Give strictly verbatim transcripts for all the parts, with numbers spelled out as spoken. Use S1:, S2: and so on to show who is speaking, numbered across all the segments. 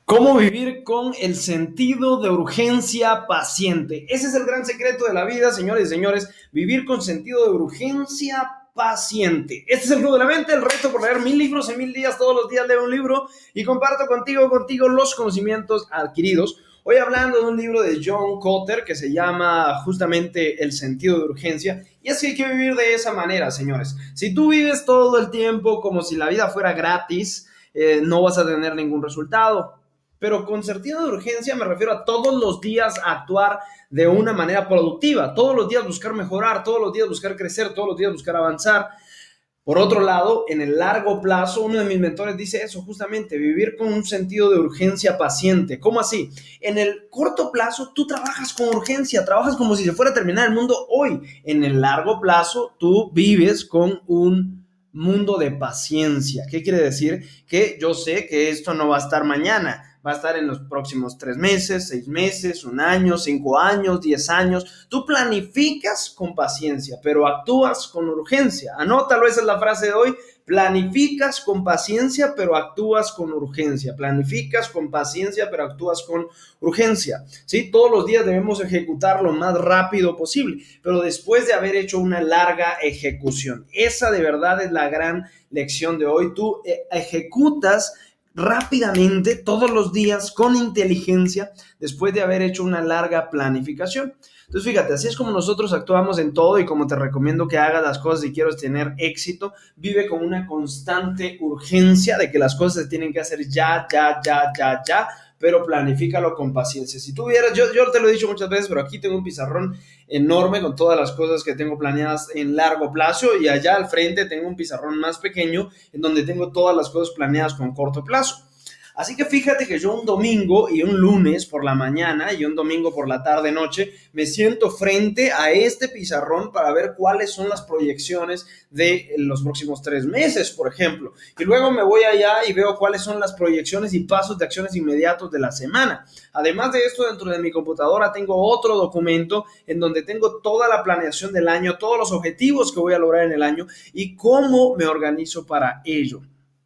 S1: ¿Cómo vivir con el sentido de urgencia paciente? Ese es el gran secreto de la vida, señores y señores. Vivir con sentido de urgencia paciente. Este es el Club de la Mente, el reto por leer mil libros en mil días. Todos los días leo un libro y comparto contigo, contigo los conocimientos adquiridos. Hoy hablando de un libro de John Kotter que se llama justamente El sentido de urgencia. Y es que hay que vivir de esa manera, señores. Si tú vives todo el tiempo como si la vida fuera gratis, eh, no vas a tener ningún resultado. Pero con sentido de urgencia me refiero a todos los días actuar de una manera productiva, todos los días buscar mejorar, todos los días buscar crecer, todos los días buscar avanzar. Por otro lado, en el largo plazo, uno de mis mentores dice eso justamente, vivir con un sentido de urgencia paciente. ¿Cómo así? En el corto plazo, tú trabajas con urgencia, trabajas como si se fuera a terminar el mundo hoy. En el largo plazo, tú vives con un mundo de paciencia. ¿Qué quiere decir? Que yo sé que esto no va a estar mañana. Va a estar en los próximos tres meses, seis meses, un año, cinco años, diez años. Tú planificas con paciencia, pero actúas con urgencia. Anótalo, esa es la frase de hoy. Planificas con paciencia, pero actúas con urgencia. Planificas con paciencia, pero actúas con urgencia. ¿Sí? Todos los días debemos ejecutar lo más rápido posible, pero después de haber hecho una larga ejecución. Esa de verdad es la gran lección de hoy. Tú ejecutas rápidamente, todos los días, con inteligencia, después de haber hecho una larga planificación. Entonces, fíjate, así es como nosotros actuamos en todo y como te recomiendo que hagas las cosas si quieres tener éxito. Vive con una constante urgencia de que las cosas se tienen que hacer ya, ya, ya, ya, ya, pero planifícalo con paciencia. Si tú vieras, yo, yo te lo he dicho muchas veces, pero aquí tengo un pizarrón enorme con todas las cosas que tengo planeadas en largo plazo y allá al frente tengo un pizarrón más pequeño en donde tengo todas las cosas planeadas con corto plazo. Así que fíjate que yo un domingo y un lunes por la mañana y un domingo por la tarde noche me siento frente a este pizarrón para ver cuáles son las proyecciones de los próximos tres meses, por ejemplo. Y luego me voy allá y veo cuáles son las proyecciones y pasos de acciones inmediatos de la semana. Además de esto, dentro de mi computadora tengo otro documento en donde tengo toda la planeación del año, todos los objetivos que voy a lograr en el año y cómo me organizo para ello.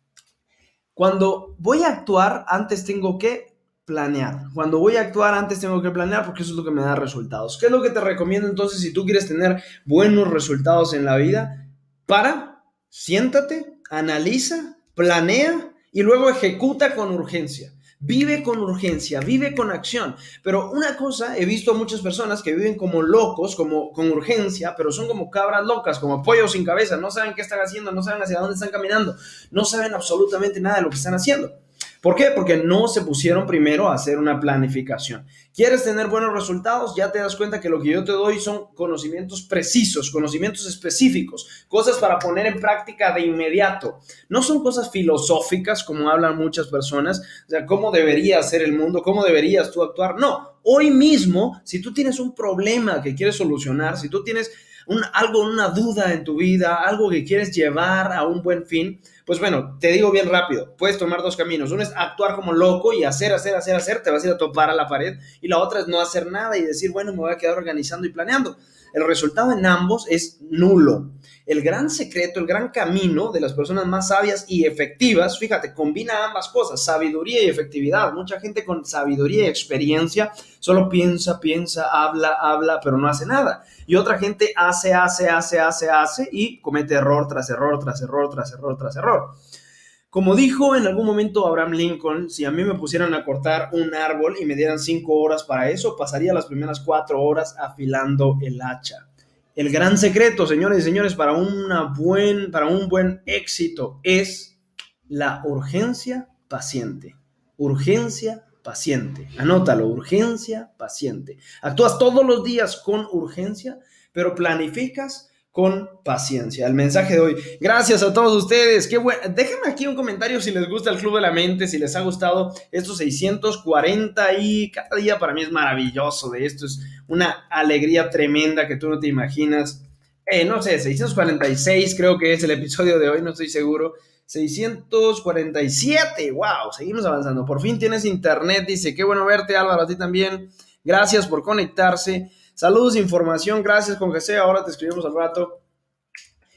S1: Cuando voy a actuar, antes tengo que planear. Cuando voy a actuar, antes tengo que planear porque eso es lo que me da resultados. ¿Qué es lo que te recomiendo entonces si tú quieres tener buenos resultados en la vida? Para, siéntate, analiza, planea y luego ejecuta con urgencia. Vive con urgencia, vive con acción. Pero una cosa, he visto a muchas personas que viven como locos, como con urgencia, pero son como cabras locas, como pollos sin cabeza. No saben qué están haciendo, no saben hacia dónde están caminando, no saben absolutamente nada de lo que están haciendo. ¿Por qué? Porque no se pusieron primero a hacer una planificación. ¿Quieres tener buenos resultados? Ya te das cuenta que lo que yo te doy son conocimientos precisos, conocimientos específicos, cosas para poner en práctica de inmediato. No son cosas filosóficas como hablan muchas personas, o sea, cómo debería ser el mundo, cómo deberías tú actuar. No, hoy mismo, si tú tienes un problema que quieres solucionar, si tú tienes un, algo, una duda en tu vida, algo que quieres llevar a un buen fin, pues bueno, te digo bien rápido, puedes tomar dos caminos. Uno es actuar como loco y hacer, hacer, hacer, hacer, te vas a ir a topar a la pared. Y la otra es no hacer nada y decir, bueno, me voy a quedar organizando y planeando. El resultado en ambos es nulo. El gran secreto, el gran camino de las personas más sabias y efectivas, fíjate, combina ambas cosas, sabiduría y efectividad. Mucha gente con sabiduría y experiencia solo piensa, piensa, habla, habla, pero no hace nada. Y otra gente hace, hace, hace, hace, hace y comete error tras error, tras error, tras error, tras error. Como dijo en algún momento Abraham Lincoln, si a mí me pusieran a cortar un árbol y me dieran cinco horas para eso, pasaría las primeras cuatro horas afilando el hacha. El gran secreto, señores y señores, para, una buen, para un buen éxito es la urgencia paciente. Urgencia paciente. Anótalo, urgencia paciente. Actúas todos los días con urgencia, pero planificas con paciencia. El mensaje de hoy. Gracias a todos ustedes. Qué bueno. Déjenme aquí un comentario si les gusta el Club de la Mente, si les ha gustado estos seiscientos cuarenta y cada día para mí es maravilloso. De esto es una alegría tremenda que tú no te imaginas. Eh, no sé, seiscientos cuarenta y seis creo que es el episodio de hoy, no estoy seguro. seiscientos cuarenta y siete. Wow, seguimos avanzando. Por fin tienes internet, dice. Qué bueno verte, Álvaro, a ti también. Gracias por conectarse. Saludos, información, gracias con José, ahora te escribimos al rato.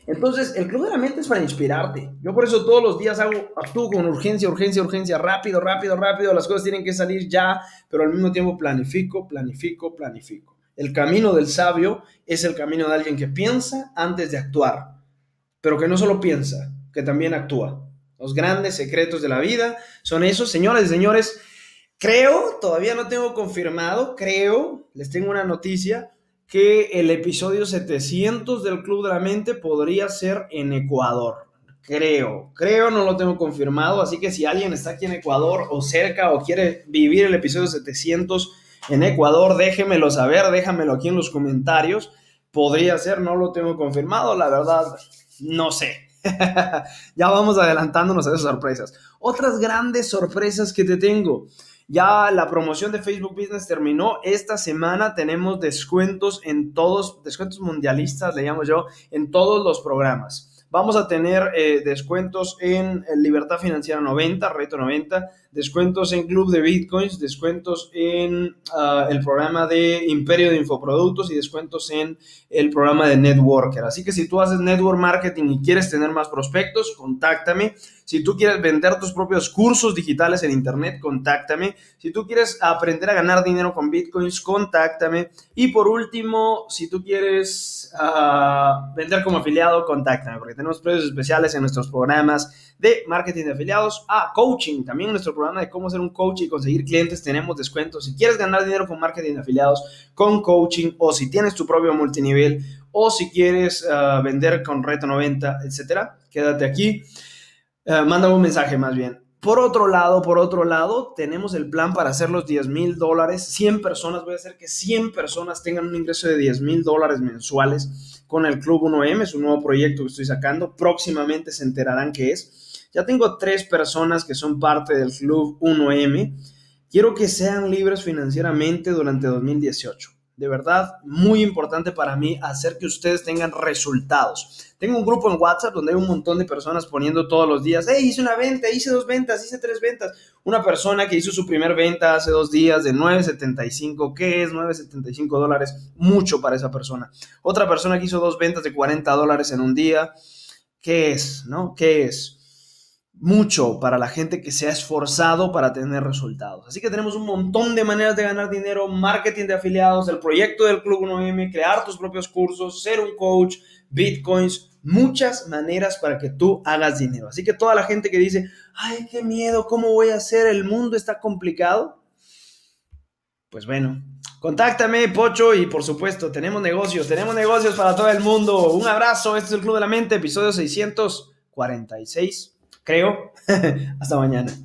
S1: Entonces, el Club de la Mente es para inspirarte. Yo por eso todos los días hago, actúo con urgencia, urgencia, urgencia, rápido, rápido, rápido. Las cosas tienen que salir ya, pero al mismo tiempo planifico, planifico, planifico. El camino del sabio es el camino de alguien que piensa antes de actuar, pero que no solo piensa, que también actúa. Los grandes secretos de la vida son esos, señoras y señores. Creo, todavía no tengo confirmado, creo, les tengo una noticia, que el episodio setecientos del Club de la Mente podría ser en Ecuador. Creo, creo, no lo tengo confirmado, así que si alguien está aquí en Ecuador o cerca o quiere vivir el episodio setecientos en Ecuador, déjemelo saber, déjamelo aquí en los comentarios. Podría ser, no lo tengo confirmado, la verdad, no sé. Ya vamos adelantándonos a esas sorpresas. Otras grandes sorpresas que te tengo. Ya la promoción de Facebook Business terminó. Esta semana tenemos descuentos en todos, descuentos mundialistas, le llamo yo, en todos los programas. Vamos a tener eh, descuentos en Libertad Financiera noventa, Reto noventa, descuentos en Club de Bitcoins, descuentos en uh, el programa de Imperio de Infoproductos y descuentos en el programa de Networker. Así que si tú haces Network Marketing y quieres tener más prospectos, contáctame. Si tú quieres vender tus propios cursos digitales en Internet, contáctame. Si tú quieres aprender a ganar dinero con Bitcoins, contáctame. Y por último, si tú quieres uh, vender como afiliado, contáctame, porque tenemos precios especiales en nuestros programas de marketing de afiliados. Ah, coaching, también en nuestro programa de cómo ser un coach y conseguir clientes tenemos descuentos. Si quieres ganar dinero con marketing de afiliados, con coaching, o si tienes tu propio multinivel, o si quieres uh, vender con Reto noventa, etcétera, quédate aquí. Uh, mándame un mensaje más bien. Por otro lado, por otro lado, tenemos el plan para hacer los diez mil dólares. cien personas, voy a hacer que cien personas tengan un ingreso de diez mil dólares mensuales con el Club uno eme. Es un nuevo proyecto que estoy sacando. Próximamente se enterarán qué es. Ya tengo tres personas que son parte del Club uno eme. Quiero que sean libres financieramente durante dos mil dieciocho. De verdad, muy importante para mí hacer que ustedes tengan resultados. Tengo un grupo en WhatsApp donde hay un montón de personas poniendo todos los días, hey, hice una venta, hice dos ventas, hice tres ventas. Una persona que hizo su primer venta hace dos días de nueve setenta y cinco. ¿Qué es nueve setenta y cinco dólares? Mucho para esa persona. Otra persona que hizo dos ventas de cuarenta dólares en un día. ¿Qué es? ¿No? ¿Qué es? Mucho para la gente que se ha esforzado para tener resultados. Así que tenemos un montón de maneras de ganar dinero: marketing de afiliados, el proyecto del Club uno eme, crear tus propios cursos, ser un coach, bitcoins, muchas maneras para que tú hagas dinero. Así que toda la gente que dice, ay, qué miedo, ¿cómo voy a hacer? El mundo está complicado. Pues bueno, contáctame, Pocho, y por supuesto, tenemos negocios, tenemos negocios para todo el mundo. Un abrazo, este es el Club de la Mente, episodio seiscientos cuarenta y seis. Creo. Hasta mañana.